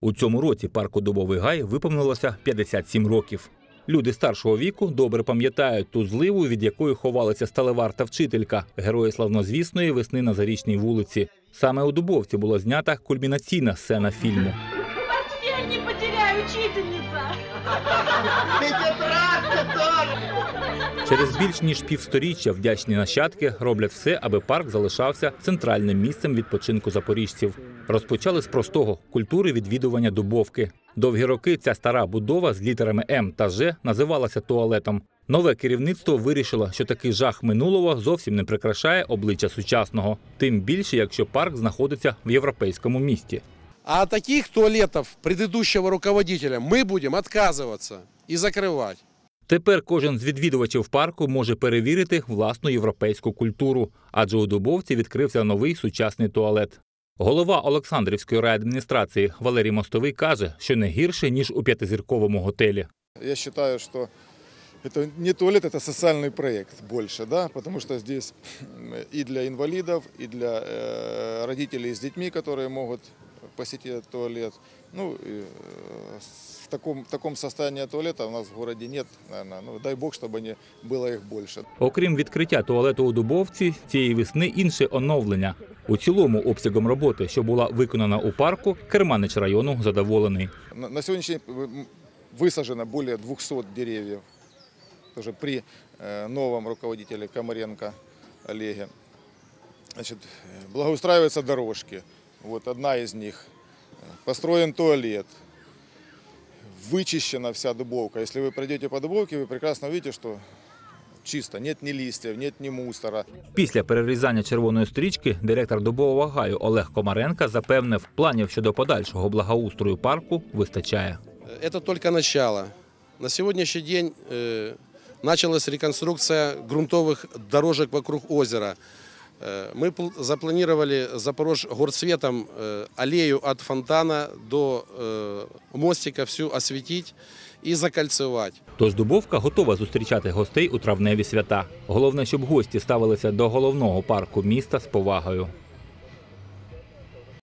У цьому році парку Дубовий Гай виповнилося 57 років. Люди старшого віку добре пам'ятають ту зливу, від якої ховалися сталевар та вчителька, герої славнозвісної «Весни на Зарічній вулиці». Саме у Дубовці була знята кульмінаційна сцена фільму. Портфель не потеряй, учительниця! Через більш ніж півсторіччя вдячні нащадки роблять все, аби парк залишався центральним місцем відпочинку запоріжців. Розпочали з простого – культури відвідування Дубовки. Довгі роки ця стара будова з літерами «М» та «Ж» називалася туалетом. Нове керівництво вирішило, що такий жах минулого зовсім не прикрашає обличчя сучасного. Тим більше, якщо парк знаходиться в європейському місті. А от таких туалетов предыдущего руководителя мы будем отказываться и закрывать. Тепер кожен з відвідувачів парку може перевірити власну європейську культуру, адже у Дубовці відкрився новий сучасний туалет. Голова Олександрівської райадміністрації Валерій Мостовий каже, що не гірше, ніж у п'ятизірковому готелі. Я считаю, что это не туалет, это социальный проект больше, да, потому что здесь и для инвалидов, и для родителей с детьми, которые могут посетить туалет. Ну, в таком состоянии туалета у нас в городе нет, наверное. Ну, дай бог, чтобы не было их больше. Окрім відкриття туалету у Дубовці, цієї весни інше оновлення. У цілому обсягом роботи, що була виконана у парку, керманич району задоволений. На сегодняшний день высажено более 200 деревьев. Тоже при новом руководителе Комаренко Олеге. Значит, благоустраиваются дорожки. Вот одна из них. Построен туалет. Вычищена вся Дубовка. Если вы пройдете по Дубовке, вы прекрасно увидите, что чисто. Нет ни листьев, нет ни мусора. Після перерізання червоної стрічки директор Дубового Гаю Олег Комаренко запевнив, планів щодо подальшого благоустрою парку вистачає. Это только начало. На сегодняшний день началась реконструкция грунтовых дорожек вокруг озера. Мы запланировали Запорожгорцветом аллею от фонтана до мостика всю осветить і закольцевать. Тож Дубовка готова зустрічати гостей у травневі свята. Головне, щоб гості ставилися до головного парку міста з повагою.